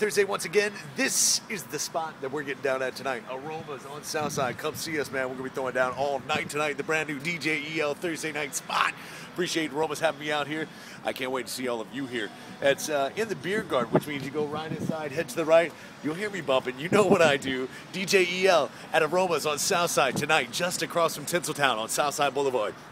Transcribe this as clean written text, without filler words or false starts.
Thursday once again. This is the spot that we're getting down at tonight. Aromas on Southside. Come see us, man. We're going to be throwing down all night tonight. The brand new DJ EL Thursday night spot. Appreciate Aromas having me out here. I can't wait to see all of you here. It's in the beer garden, which means you go right inside, head to the right. You'll hear me bumping. You know what I do. DJ EL at Aromas on Southside tonight, just across from Tinseltown on Southside Boulevard.